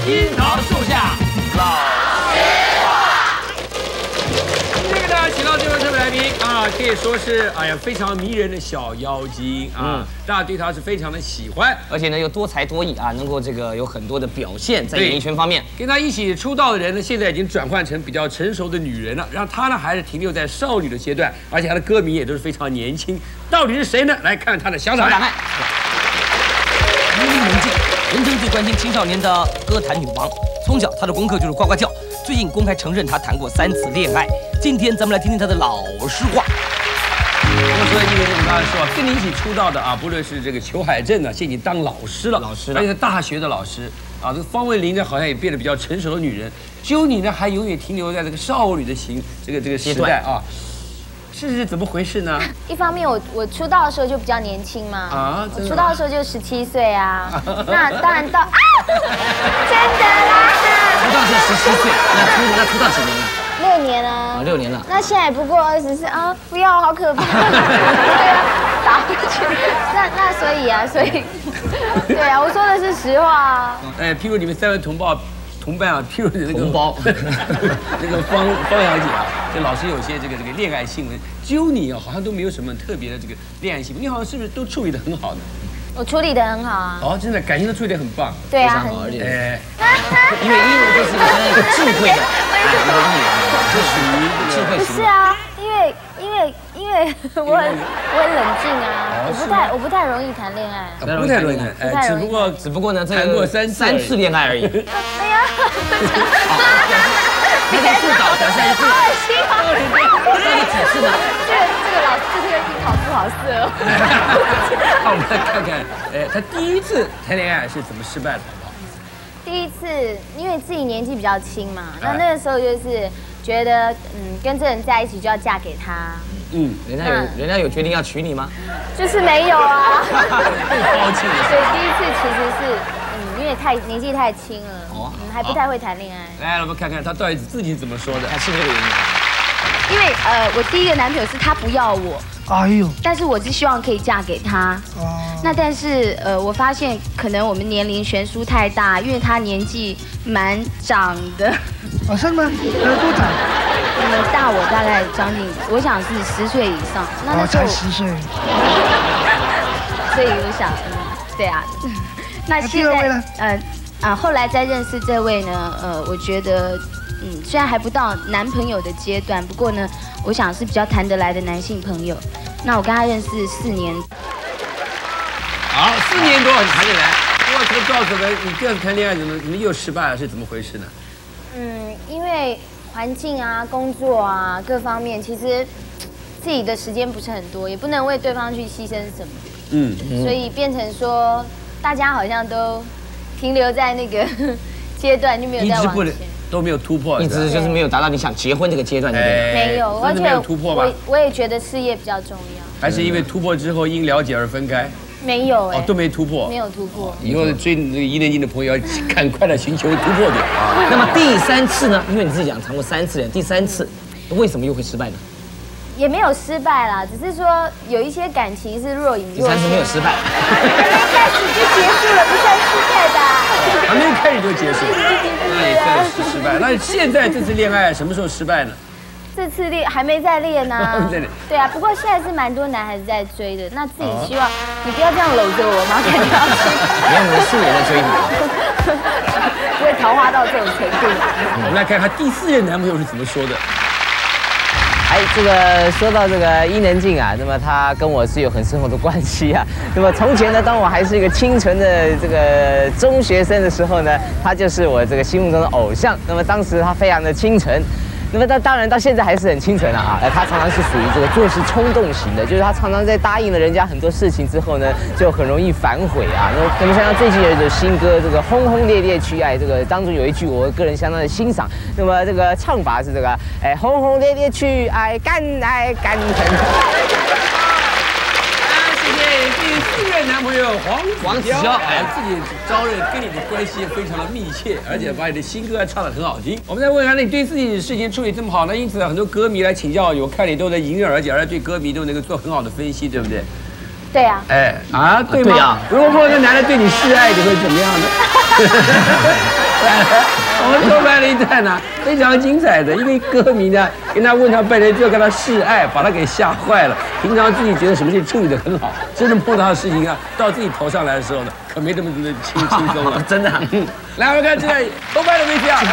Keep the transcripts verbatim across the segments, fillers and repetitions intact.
樱桃树下老实话。今天给大家请到这位特别来宾啊，可以说是哎呀非常迷人的小妖精啊，嗯、大家对她是非常的喜欢， 而且呢又多才多艺啊，能够这个有很多的表现在演艺圈方面。 跟她一起出道的人呢，现在已经转换成比较成熟的女人了，让她呢还是停留在少女的阶段，而且她的歌迷也都是非常年轻。到底是谁呢？来看她的小档案。 林文静，人称最关心青少年的歌坛女王。从小她的功课就是呱呱叫，最近公开承认她谈过三次恋爱。今天咱们来听听她的老实话。 我说，因为我们刚才说，跟你一起出道的啊，不论是这个裘海正呢，现在已经当老师了， 老师了， 而且是大学的老师啊。这个方文琳呢，好像也变得比较成熟的女人。只有你呢，还永远停留在这个少女的形这个这个时代啊。是是怎么回事呢？ 一方面我，我我出道的时候就比较年轻嘛，啊，我出道的时候就十七岁啊。那当然到啊，真的啦。 出道是十七岁，那出那出道几年了？ 六年啊。 啊，六年了。 那现在不过二十四啊，不要，好可怕。对啊，打回去。那那所以啊，所以，对啊，我说的是实话啊。 哎，譬如你们三位同胞。同伴啊，譬如那个同胞，那个方方小姐啊，这老是有些这个这个恋爱新闻，只有你啊，好像都没有什么特别的这个恋爱新闻，你好像是不是都处理得很好呢？ 我处理得很好啊。 哦，真的，感情都处理得很棒。 对啊， 非常好，而且， 哎， 因为一呢就是一个智慧的，哎，一个艺人，就属于智慧型。 不是啊，因为因为因为我很我很冷静啊，我不太我不太容易谈恋爱。 不太容易谈，哎，只不过只不过呢， 谈过三三次恋爱而已。 哎呀， 那个副导表现一次， 好恶心啊！ 那你几次呢？ 这个这个老师这个樱桃不好色哦。 那我们来看看，哎，他第一次谈恋爱是怎么失败的，好不好？ 第一次，因为自己年纪比较轻嘛，那那个时候就是觉得，嗯，跟这人在一起就要嫁给他。 嗯， 人家有人家有决定要娶你吗？ 就是没有啊。 抛弃了。 所以第一次其实是，嗯，因为太年纪太轻了，哦，嗯，还不太会谈恋爱。 来，我们看看他到底自己怎么说的， 他是不是这个原因？ 因为呃，我第一个男朋友是他不要我，哎呦，但是我是希望可以嫁给他。哦。那但是呃，我发现可能我们年龄悬殊太大，因为他年纪蛮长的。 哦，是吗？呃，多长？ 嗯，大我大概将近，我想是十岁以上。 那那才十岁。 所以我想，嗯，对啊。那现在呃啊，后来再认识这位呢，呃，我觉得。嗯，虽然还不到男朋友的阶段，不过呢，我想是比较谈得来的男性朋友。那我跟他认识四年， 好，四年多你谈得来。我可以告诉我们，你第二次谈恋爱怎么怎么又失败了？是怎么回事呢？ 嗯，因为环境啊、工作啊各方面，其实自己的时间不是很多，也不能为对方去牺牲什么。嗯，所以变成说，大家好像都停留在那个阶段，就没有再往前。 都没有突破， 一直就是没有达到你想结婚这个阶段，对不对？ 没有， 而且没有突破吧？ 我我也觉得事业比较重要。 还是因为突破之后因了解而分开？ 没有哎， 哦，都没突破， 没有突破。 以后追那个一年级的朋友要赶快的寻求突破点啊。 那么第三次呢？因为你自己讲谈过三次恋，第三次为什么又会失败呢？ 也没有失败啦，只是说有一些感情是若隐若现。 第三次没有失败， 还没开始就结束了，不算失败吧？ 还没开始就结束，那也算是失败。那现在这次恋爱什么时候失败呢？ 这次练还没在练呢。对啊，不过现在是蛮多男孩子在追的，那自己希望你不要这样搂着我嘛，感觉要没有人素颜在追你， 不会桃花到这种程度。 我们来看看第四任男朋友是怎么说的。 哎，这个说到这个伊能静啊，那么她跟我是有很深厚的关系啊。那么从前呢，当我还是一个清纯的这个中学生的时候呢，她就是我这个心目中的偶像。那么当时她非常的清纯。那么，但当然到现在还是很清纯啊！呃，他常常是属于这个做事冲动型的，就是他常常在答应了人家很多事情之后呢，就很容易反悔啊。那么，那么像他最近有一首新歌，这个轰轰烈烈去爱，这个当中有一句我个人相当的欣赏。那么这个唱法是这个，哎，轰轰烈烈去爱，敢爱敢恨。 第四任男朋友黄黄子佼， 哎，自己招认跟你的关系非常的密切，而且把你的新歌还唱得很好听。我们再问一下，那你对自己的事情处理这么好呢？因此很多歌迷来请教，我看你都在迎刃而解，而且对歌迷都能够做很好的分析，对不对？ 对啊。 哎啊，对吗？ 对啊。 如果说这男的对你示爱，你会怎么样呢？ 来了，我们偷拍了一段呢，非常精彩的。一位歌迷呢，跟他问他拜年之后跟他示爱，把他给吓坏了。平常自己觉得什么事处理得很好，真正碰到的事情啊，到自己头上来的时候呢，可没这么的轻轻松了， 真的。 来，我们看这个偷拍的 V T R。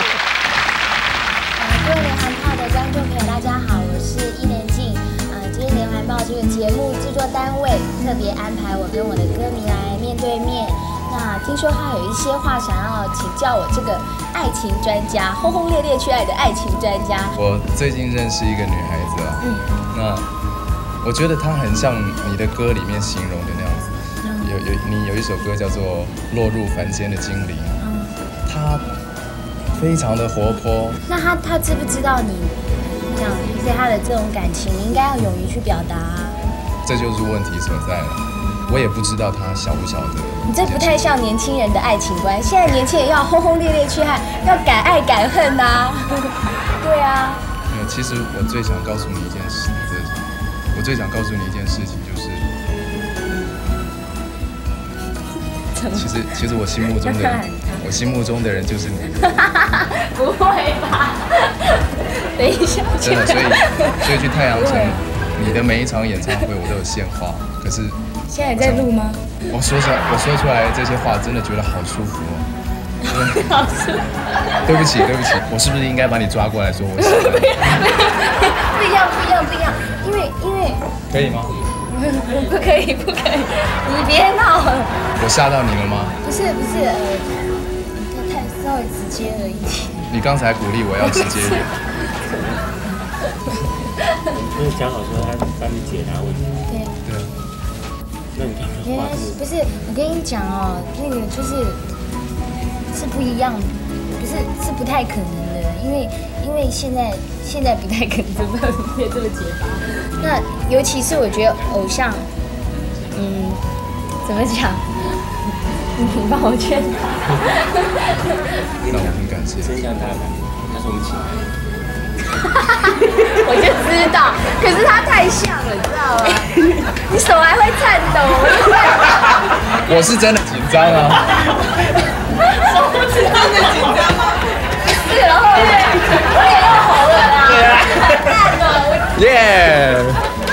各位连环炮的观众朋友，大家好，我是伊能静。呃，今天连环炮这个节目制作单位特别安排我跟我的歌迷来面对面。那听说他有一些话想要请教我这个爱情专家，轰轰烈烈去爱的爱情专家。 我最近认识一个女孩子啊，嗯，那我觉得她很像你的歌里面形容的那样子。有有你有一首歌叫做《落入凡间的精灵》，嗯，她非常的活泼。 那他他知不知道你这样对他的这种感情，你应该要勇于去表达啊。 这就是问题所在了。我也不知道他晓不晓得。 你这不太像年轻人的爱情观。现在年轻人要轰轰烈烈去爱，要敢爱敢恨呐、啊。对啊。 没有，其实我最想告诉你一件事，我最想告诉你一件事情就是，其实其实我心目中的人，我心目中的人就是你。 不会吧？等一下。 真的，所以所以去太阳城，你的每一场演唱会我都有献花，可是。 现在在录吗？ 我说出来，我说出来这些话，真的觉得好舒服哦。 好舒服。 对不起，对不起，我是不是应该把你抓过来说我喜欢？ 不一样，不一样，不一样，因为因为。 可以吗？ 不可以，不可以，你别闹了。 我吓到你了吗？ 不是不是，呃，你太稍微直接了一点。 你刚才鼓励我要直接一点。 不是讲好说他帮你解答问题。 对。 对。 原来是不是？我跟你讲哦，那个就是是不一样的，不是是不太可能的，因为因为现在现在不太可能这么这么解答。那尤其是我觉得偶像，嗯，怎么讲？你帮我劝他。 那我很感谢。 真像他的，他说我们请来。 我就知道，可是他太像了，你知道吗？你手还会颤抖， 我是真的紧张啊。 手是真的紧张吗？是，然后我也又红了啦。对啊。烂了，我。 耶。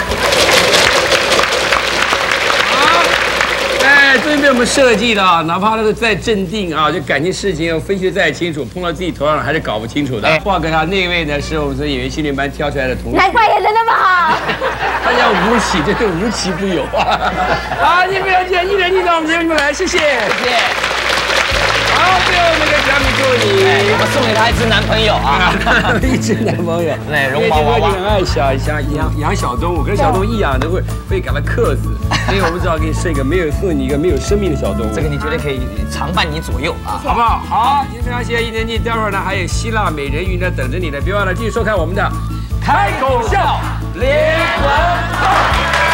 哎，这是被我们设计的啊，哪怕那个再镇定啊，就感情事情要分析得再清楚，碰到自己头上还是搞不清楚的。哎，话跟他那位呢，是我们从演员训练班挑出来的同学， 难怪演得那么好。 他叫吴奇，真是无奇不有啊！好，你不要介意，一人一到我们节目里面来，谢谢，谢谢。好，最后那个奖品就你， 我送给他一只男朋友啊， 一只男朋友， 对，绒毛娃娃。 很爱小小养养小动物，可是小动物一养都会会感到克死，所以我们只好给你设一个没有送你一个没有生命的小动物。 这个你绝对可以常伴你左右啊， 好不好？好，今天非常谢谢伊能静，待会儿呢还有希腊美人鱼呢等着你呢，别忘了继续收看我们的开口笑连环炮。